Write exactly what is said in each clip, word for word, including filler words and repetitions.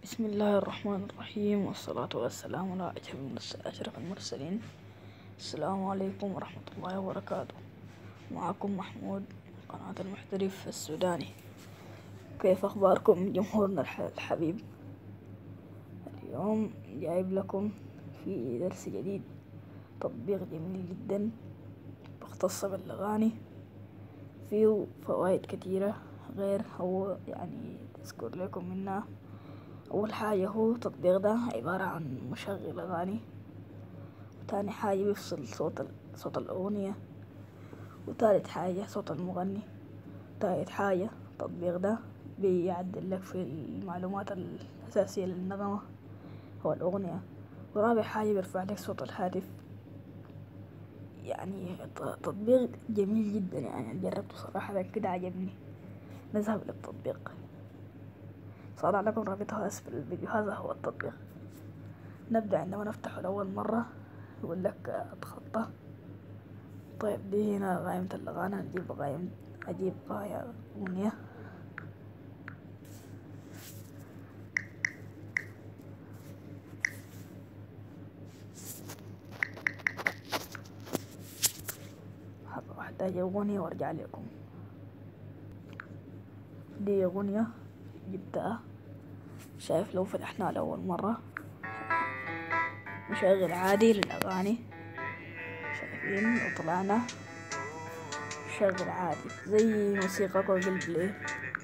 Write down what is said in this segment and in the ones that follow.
بسم الله الرحمن الرحيم، والصلاة والسلام على أشرف المرسلين. السلام عليكم ورحمة الله وبركاته. معكم محمود من قناة المحترف السوداني. كيف أخباركم جمهورنا الحبيب؟ اليوم جايب لكم في درس جديد، تطبيق جميل جدا مختص بالأغاني، فيه فوائد كثيرة غير هو يعني تذكر لكم منها. أول حاجة هو التطبيق ده عبارة عن مشغل أغاني، وتاني حاجة بيفصل صوت صوت الأغنية، وتالت حاجة صوت المغني، تالت حاجة التطبيق ده بيعدل لك في المعلومات الأساسية للنغمة أو الأغنية، ورابع حاجة بيرفع لك صوت الهاتف. يعني تطبيق جميل جدا، يعني جربته صراحة كده عجبني. نذهب للتطبيق، صار لكم رابطها أسفل الفيديو. هذا هو التطبيق. نبدأ عندما نفتحه لأول مرة يقول لك اضغط. طيب دي هنا قائمة الأغاني، نجيب قائمة أجيب قائمة أغنية. أحتاج أغنية وأرجع لكم. دي أغنية جبتها، شايف لو فتحناها لأول مرة مشغل عادي للأغاني، شايفين وطلعنا شغل عادي زي موسيقى جوجل بلاي.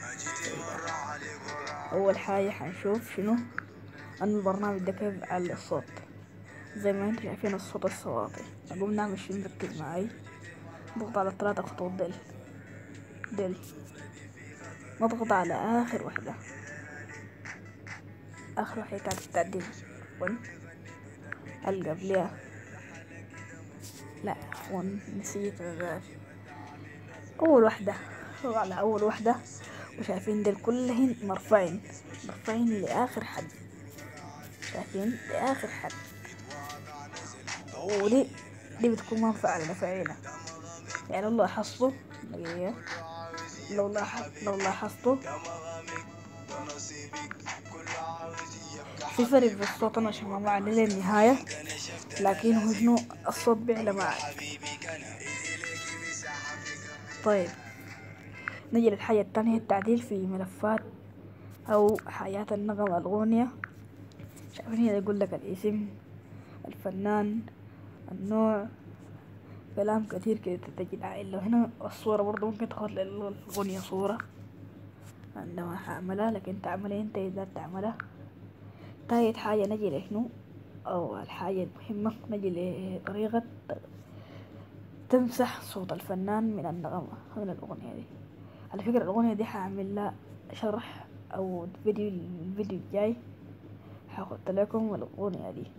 أول حاجة حنشوف شنو أن البرنامج ده كيف على الصوت، زي ما انتم شايفين الصوت الصواطي. نقوم نعمل شنو؟ نركز معي، نضغط على الثلاثة خطوط ديل ديل نضغط على آخر واحدة، آخر واحدة بتاعت التعديل ون القبلية. لا ون نسيت الغاز. أول واحدة نضغط على أول واحدة، وشايفين ديل كلهن مرفعين مرفعين لآخر حد، شايفين لآخر حد. ودي دي بتكون منفعة لمفاعيلها. يعني لو لاحظتوا لو لاحظ لو لاحظتوا في فرق في الصوت. أنا عشان ما معلي للنهاية، لكن هو شنو الصوت بيعلى معك. طيب نجي للحاجة التانية، التعديل في ملفات أو حاجات النغمة الأغنية. شايفين هنا يقول لك الاسم، الفنان، النوع، كلام كتير كده تجد عائلة. هنا الصورة برضه ممكن تاخد للأغنية صورة عندما هعملها، لكن تعملها انت اذا تعملها. تالت حاجة نجي لشنو او الحاجة المهمة، نجي لطريقة تمسح صوت الفنان من النغمة من الأغنية دي. على فكرة الأغنية دي هعمل لها شرح او فيديو الفيديو الجاي، هاخد لكم الأغنية دي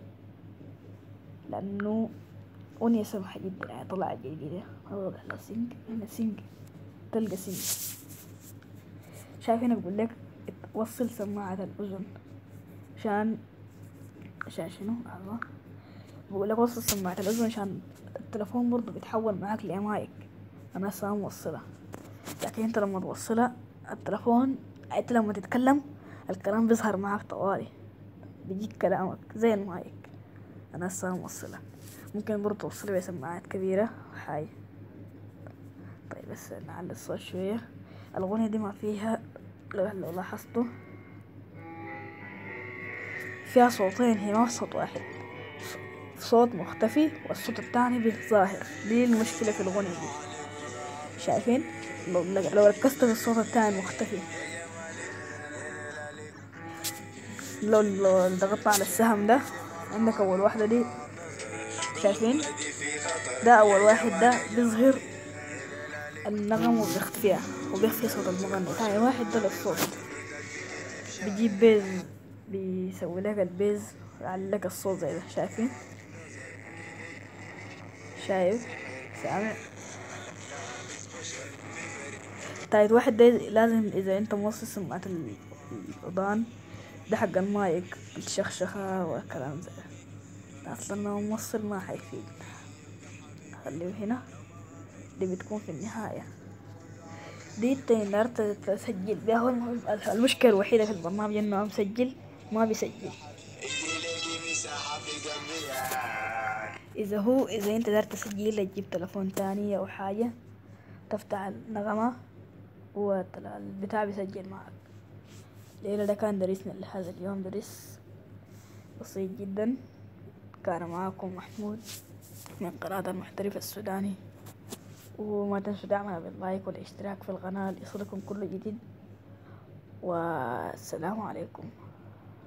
لأنه أغنية سمحة جدا، يعني طلعت جديدة. اضغط على سينك، هنا سينك تلقى سينك. شايف هنا بقول لك وصل سماعة الأذن، عشان عشان شنو؟ الله بقول لك وصل سماعة الأذن عشان التلفون برضه بيتحول معاك لمايك. أنا هسه موصلها، لكن أنت لما توصلها التلفون، أنت لما تتكلم الكلام بيظهر معاك طوالي، بيجيك كلامك زي المايك. أنا هسه موصلها، ممكن برضه توصلها بسماعات كبيرة حاجة. طيب بس نعلي الصوت شوية. الأغنية دي ما فيها، لو لاحظتوا فيها صوتين، هي ما في صوت واحد، صوت مختفي والصوت التاني بيظاهر. دي المشكلة في الأغنية دي. شايفين لو لو ركزت في الصوت التاني مختفي، لو لو ضغطنا على السهم ده عندك أول واحدة دي، شايفين ده أول واحد ده بيظهر النغم وبيختفيها وبيخفي صوت المغني. تاني واحد ده للصوت، بيجيب بيز، بيسوي لك البيز ويعلق الصوت زي ده. شايفين؟ شايف؟ سامع؟ تالت واحد ده لازم اذا انت موصل سماعة الاذان ده حق المايك الشخشخة والكلام زي ده، اصلا لو موصل ما حيفيد. خليه هنا، دي بتكون في النهاية. دي تقدر تسجل بيها. المشكلة الوحيدة في البرنامج انه مسجل ما بيسجل. إذا هو إذا أنت دار تسجيل تجيب تلفون تاني أو حاجة تفتح النغمة والبتاع بيسجل معك. الليلة ده كان درسنا لهذا اليوم درس بسيط جدا. كان معاكم محمود من قناة المحترف السوداني، وما تنسوا دعمنا باللايك والاشتراك في القناة ليصلكم كل جديد، والسلام عليكم.